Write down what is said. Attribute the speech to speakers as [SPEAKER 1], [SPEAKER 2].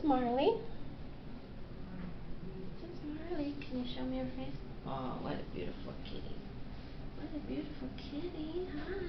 [SPEAKER 1] Marley. This is Marley. Can you show me your face? Oh, what a beautiful kitty. What a beautiful kitty. Hi.